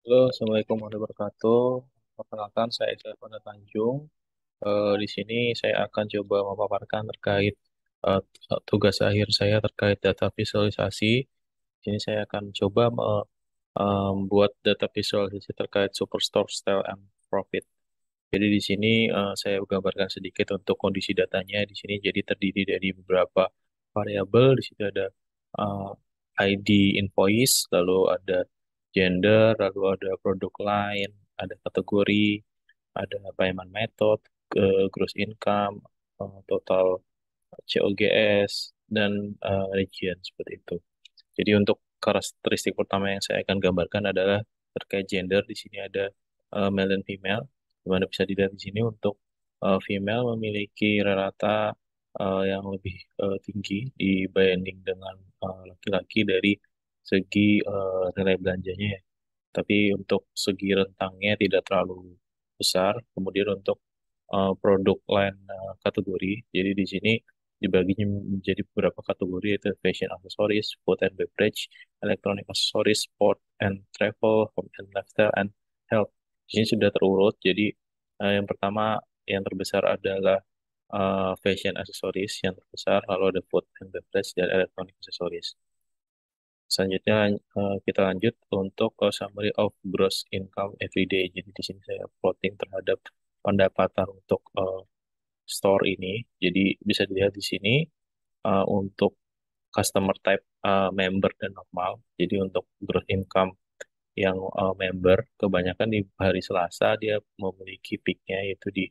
Halo, Assalamualaikum warahmatullahi wabarakatuh. Perkenalkan, saya Irsal Tanjung. Di sini saya akan coba memaparkan terkait eh, tugas akhir saya terkait data visualisasi. Di sini saya akan coba membuat data visualisasi terkait Superstore Style and Profit. Jadi di sini saya gambarkan sedikit untuk kondisi datanya. Di sini jadi terdiri dari beberapa variabel. Di situ ada eh, ID invoice, lalu ada gender, lalu ada product line, ada kategori, ada payment method, gross income, total COGS, dan region seperti itu. Jadi untuk karakteristik pertama yang saya akan gambarkan adalah terkait gender. Di sini ada male dan female. Di mana bisa dilihat di sini untuk female memiliki rata yang lebih tinggi dibanding dengan laki-laki dari segi nilai belanjanya ya. Tapi untuk segi rentangnya tidak terlalu besar. Kemudian untuk produk line kategori, jadi di sini dibaginya menjadi beberapa kategori yaitu fashion accessories, food and beverage, electronic accessories, sport and travel, home and lifestyle, and health. Di sini sudah terurut. Jadi yang pertama yang terbesar adalah fashion accessories yang terbesar, lalu ada food and beverage dan electronic accessories. Selanjutnya kita lanjut untuk summary of gross income everyday. Jadi di sini saya plotting terhadap pendapatan untuk store ini. Jadi bisa dilihat di sini untuk customer type member dan normal. Jadi untuk gross income yang member kebanyakan di hari Selasa dia memiliki peaknya yaitu di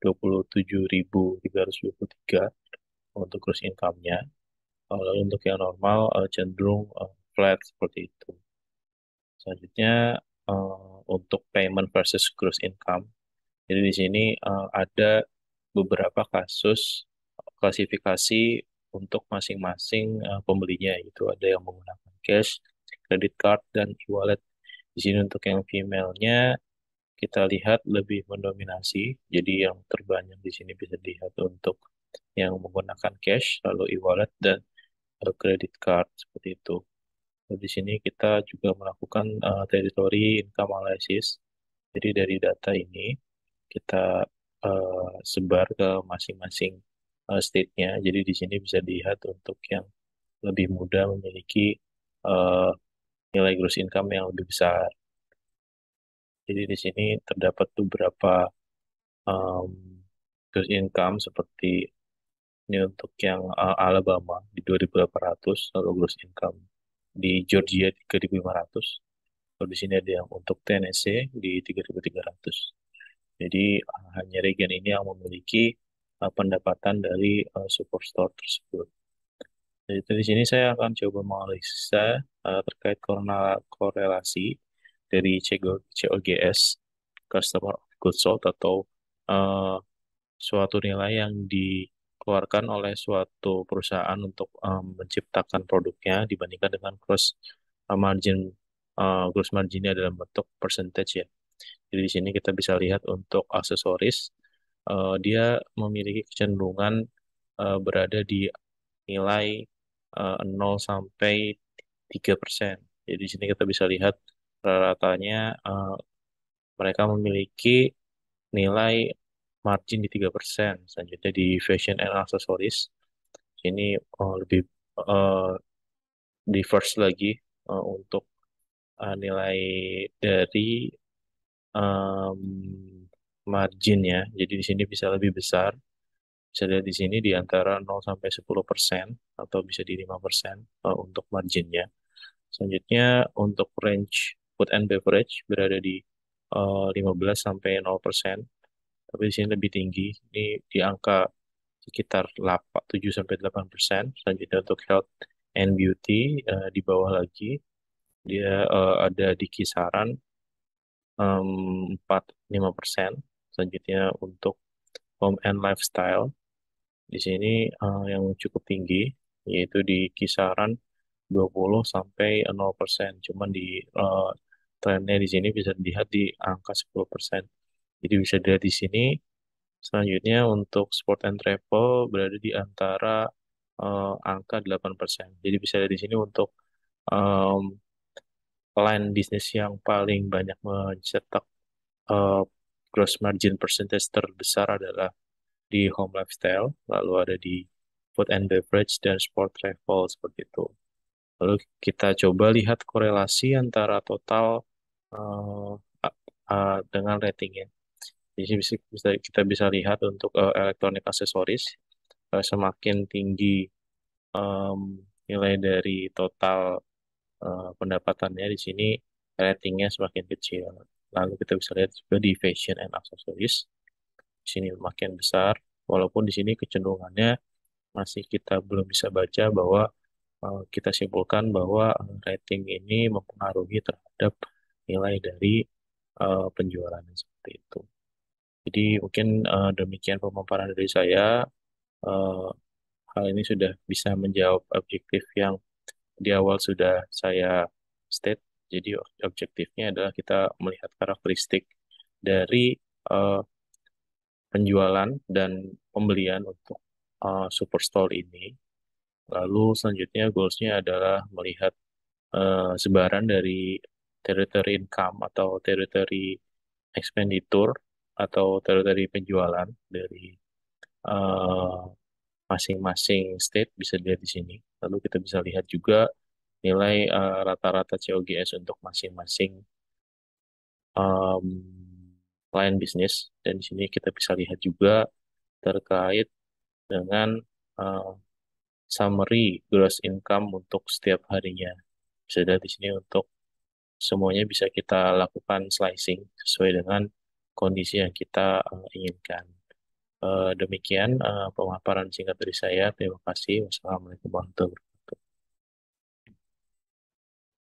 27.323 untuk gross income-nya. Lalu untuk yang normal cenderung flat seperti itu. Selanjutnya untuk payment versus gross income. Jadi di sini ada beberapa kasus klasifikasi untuk masing-masing pembelinya. Itu ada yang menggunakan cash, credit card, dan e-wallet. Di sini untuk yang female-nya kita lihat lebih mendominasi. Jadi yang terbanyak di sini bisa dilihat untuk yang menggunakan cash, lalu e-wallet, dan credit card seperti itu. Di sini kita juga melakukan territory income analysis. Jadi dari data ini kita sebar ke masing-masing state-nya. Jadi di sini bisa dilihat untuk yang lebih muda memiliki eh, nilai gross income yang lebih besar. Jadi di sini terdapat beberapa em, gross income seperti ini untuk yang Alabama di 2.800, lalu gross income di Georgia 3.500. Kalau di sini ada yang untuk Tennessee di 3.300. Jadi hanya region ini yang memiliki pendapatan dari superstore tersebut. Jadi di sini saya akan coba menganalisa terkait korelasi dari COGS, Customer of Goods Sold, atau eh, suatu nilai yang dikeluarkan oleh suatu perusahaan untuk menciptakan produknya dibandingkan dengan margin. Gross marginnya dalam bentuk percentage ya. Jadi di sini kita bisa lihat untuk aksesoris, dia memiliki kecenderungan berada di nilai 0 sampai 3%. Jadi di sini kita bisa lihat rata-ratanya mereka memiliki nilai margin di 3%. Selanjutnya di fashion and accessories, ini lebih uh, diverse lagi untuk nilai dari um, margin ya. Jadi di sini bisa lebih besar. Bisa lihat di sini di antara 0 sampai 10% atau bisa di 5% untuk marginnya. Selanjutnya untuk range food and beverage berada di 15 sampai 0%. Tapi di sini lebih tinggi. Ini di angka sekitar 8, 7 sampai 8%. Selanjutnya untuk health and beauty di bawah lagi dia ada di kisaran 4-5%. Selanjutnya untuk home and lifestyle di sini yang cukup tinggi yaitu di kisaran 20 sampai 0%. Cuman di trennya di sini bisa dilihat di angka 10%. Jadi bisa dilihat di sini. Selanjutnya untuk sport and travel berada di antara angka 8%. Jadi bisa lihat di sini untuk line bisnis yang paling banyak mencetak eh, gross margin percentage terbesar adalah di home lifestyle, lalu ada di food and beverage dan sport travel seperti itu. Lalu kita coba lihat korelasi antara total eh, dengan ratingnya. Jadi kita bisa lihat untuk elektronik aksesoris semakin tinggi em, nilai dari total pendapatannya di sini ratingnya semakin kecil. Lalu kita bisa lihat juga di fashion and accessories di sini makin besar, walaupun di sini kecenderungannya masih kita belum bisa baca bahwa kita simpulkan bahwa rating ini mempengaruhi terhadap nilai dari penjualan seperti itu. Jadi mungkin demikian pemaparan dari saya. Eh, Hal ini sudah bisa menjawab objektif yang di awal sudah saya state. Jadi objektifnya adalah kita melihat karakteristik dari eh, penjualan dan pembelian untuk Superstore ini. Lalu selanjutnya goalsnya adalah melihat sebaran dari territory income atau territory expenditure atau territory penjualan dari eh, masing-masing state bisa dilihat di sini. Lalu kita bisa lihat juga nilai rata-rata COGS untuk masing-masing line bisnis. Dan di sini kita bisa lihat juga terkait dengan eh, summary gross income untuk setiap harinya. Bisa dilihat di sini untuk semuanya bisa kita lakukan slicing sesuai dengan kondisi yang kita inginkan. Demikian pemaparan singkat dari saya. Terima kasih. Wassalamualaikum warahmatullahi wabarakatuh.